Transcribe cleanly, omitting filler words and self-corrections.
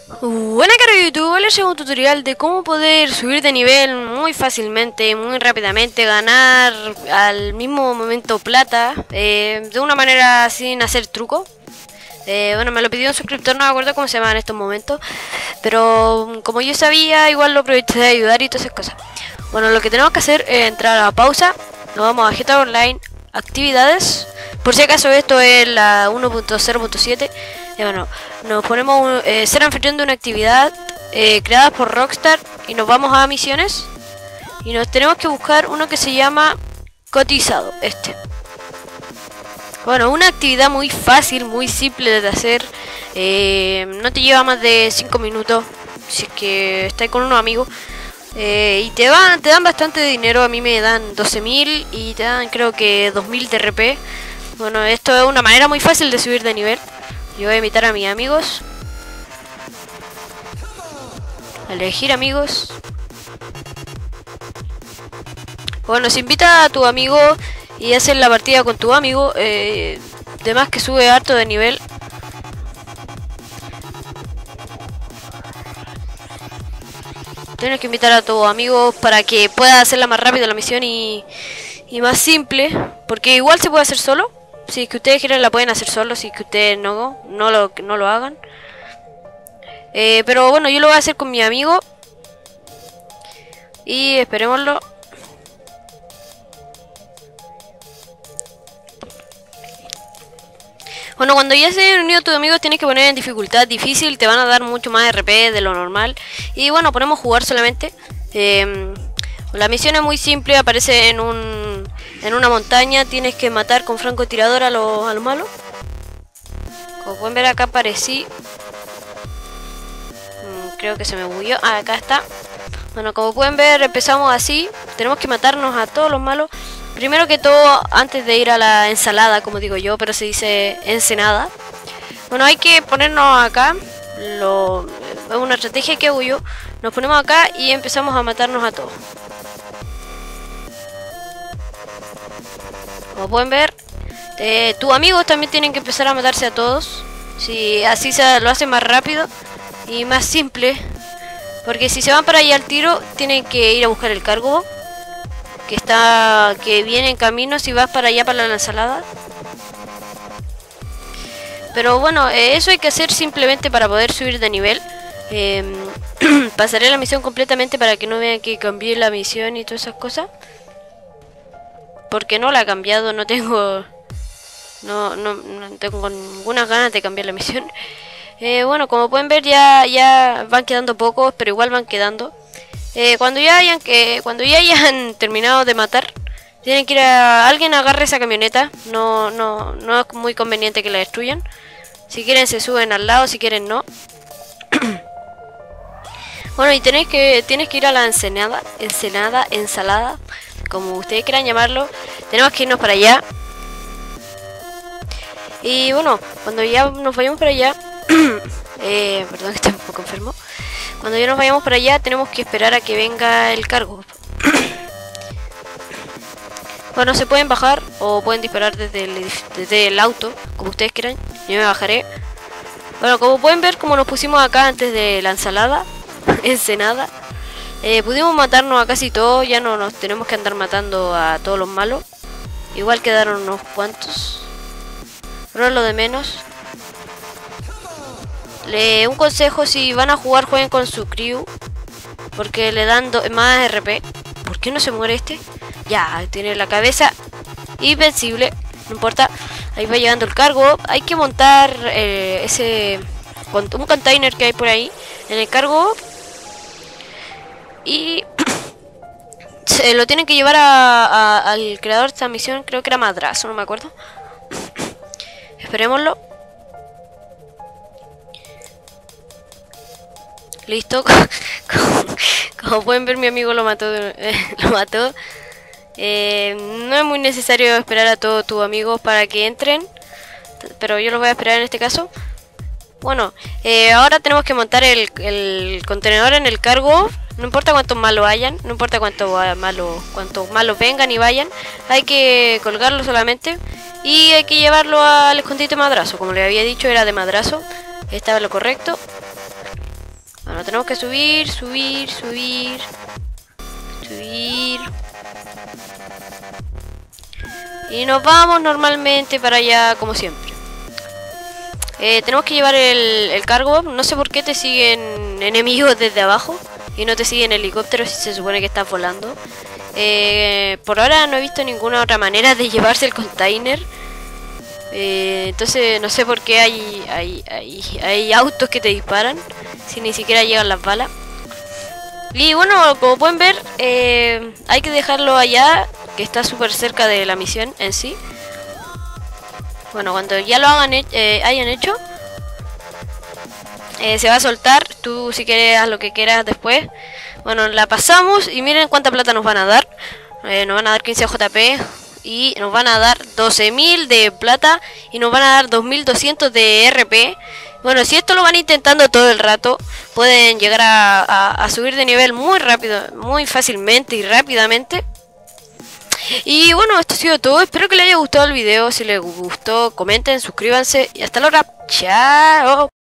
Buena cara de YouTube, les hago un tutorial de cómo poder subir de nivel muy fácilmente, muy rápidamente, ganar al mismo momento plata, de una manera sin hacer truco. Bueno, me lo pidió un suscriptor, no me acuerdo cómo se llama en estos momentos, pero como yo sabía, igual lo aproveché de ayudar y todas esas cosas. Bueno, lo que tenemos que hacer es entrar a pausa, nos vamos a GTA Online, actividades, por si acaso esto es la 1.0.7. Bueno, nos ponemos ser anfitrión de una actividad creada por Rockstar y nos vamos a misiones y nos tenemos que buscar uno que se llama cotizado, Bueno, una actividad muy fácil, muy simple de hacer, no te lleva más de 5 minutos si es que estás con unos amigos. Y te dan bastante dinero, a mí me dan 12.000 y te dan creo que 2.000 de RP. Bueno, esto es una manera muy fácil de subir de nivel. Yo voy a invitar a mis amigos. Elegir amigos. Bueno, si invita a tu amigo y haces la partida con tu amigo, además que sube harto de nivel. Tienes que invitar a tus amigos para que pueda hacerla más rápido la misión y más simple. Porque igual se puede hacer solo. Si es que ustedes quieren la pueden hacer solo, si es que ustedes no lo hagan. Pero bueno, yo lo voy a hacer con mi amigo. Y esperémoslo. Bueno, cuando ya se han unido tus amigos tienes que poner en dificultad difícil, te van a dar mucho más RP de lo normal. Y bueno, ponemos jugar solamente. La misión es muy simple, aparece en una montaña, tienes que matar con francotirador a los malos. Como pueden ver acá aparecí. Creo que se me bugueó. Ah, acá está. Bueno, como pueden ver empezamos así, tenemos que matarnos a todos los malos. Primero que todo, antes de ir a la ensalada, como digo yo, pero se dice ensenada. Bueno, hay que ponernos acá. Es una estrategia que hago yo. Nos ponemos acá y empezamos a matarnos a todos. Como pueden ver, tus amigos también tienen que empezar a matarse a todos. Si así lo hacen más rápido y más simple. Porque si se van para allá al tiro, tienen que ir a buscar el cargo que viene en camino si vas para allá para la ensalada. Pero bueno, eso hay que hacer simplemente para poder subir de nivel. Pasaré la misión completamente para que no vean que cambié la misión y todas esas cosas. Porque no la he cambiado, no tengo ninguna ganas de cambiar la misión. Bueno, como pueden ver ya van quedando pocos, pero igual van quedando. Cuando ya hayan terminado de matar, tienen que ir a alguien agarre esa camioneta. No es muy conveniente que la destruyan. Si quieren se suben al lado, si quieren no. Bueno, y tienes que ir a la ensalada, como ustedes quieran llamarlo. Tenemos que irnos para allá. Y bueno, cuando ya nos vayamos para allá, perdón que estoy un poco enfermo. Cuando ya nos vayamos para allá tenemos que esperar a que venga el cargo. Bueno, se pueden bajar o pueden disparar desde el auto, como ustedes quieran. Yo me bajaré. Bueno, como pueden ver, como nos pusimos acá antes de la ensenada, pudimos matarnos a casi todos. Ya no nos tenemos que andar matando a todos los malos. Igual quedaron unos cuantos, pero es lo de menos. Un consejo: si van a jugar, jueguen con su crew, porque le dan más RP. ¿Por qué no se muere este? Ya, tiene la cabeza invencible, no importa. Ahí va llegando el cargo. Hay que montar un container que hay por ahí en el cargo. Y se lo tienen que llevar al creador de esta misión. Creo que era Madrazo, no me acuerdo. Esperémoslo. Listo. Como pueden ver, mi amigo lo mató. No es muy necesario esperar a todos tus amigos para que entren, pero yo los voy a esperar en este caso. Bueno, ahora tenemos que montar el contenedor en el cargo. No importa cuántos malos hayan, no importa cuántos malos vengan y vayan. Hay que colgarlo solamente. Y hay que llevarlo al escondite Madrazo. Como les había dicho, era de Madrazo. Estaba lo correcto. Bueno, tenemos que subir, subir, subir. Subir. Y nos vamos normalmente para allá, como siempre. Tenemos que llevar el cargo. No sé por qué te siguen enemigos desde abajo y no te siguen helicópteros si se supone que estás volando. Por ahora no he visto ninguna otra manera de llevarse el container. Entonces no sé por qué hay autos que te disparan si ni siquiera llegan las balas. Y bueno, como pueden ver, hay que dejarlo allá, que está súper cerca de la misión en sí. Bueno, cuando ya lo hayan hecho, se va a soltar. Tú si quieres haz lo que quieras después. Bueno, la pasamos y miren cuánta plata nos van a dar. Nos van a dar 15 JP y nos van a dar 12.000 de plata y nos van a dar 2.200 de RP. Bueno, si esto lo van intentando todo el rato, pueden llegar a subir de nivel muy rápido, muy fácilmente y rápidamente. Y bueno, esto ha sido todo. Espero que les haya gustado el video. Si les gustó, comenten, suscríbanse y hasta la hora. Chao.